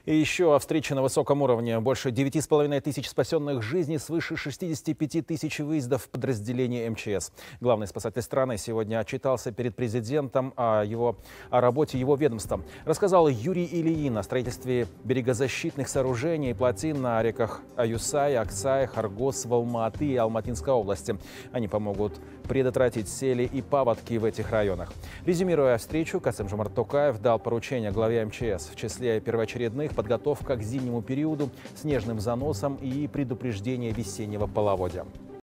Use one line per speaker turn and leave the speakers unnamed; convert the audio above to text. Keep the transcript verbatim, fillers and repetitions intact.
И еще о встрече на высоком уровне. Больше девяти с половиной тысяч спасенных жизней, свыше шестидесяти пяти тысяч выездов подразделений эм че эс. Главный спасатель страны сегодня отчитался перед президентом о, его, о работе его ведомства. Рассказал Юрий Ильин о строительстве берегозащитных сооружений и плотин на реках Аюсай, Аксай, Харгос, в Алма-Аты и Алматинской области. Они помогут предотвратить сели и паводки в этих районах. Резюмируя встречу, Касым-Жомарт Токаев дал поручение главе эм че эс. В числе первоочередных подготовка к зимнему периоду, снежным заносам и предупреждение весеннего половодья.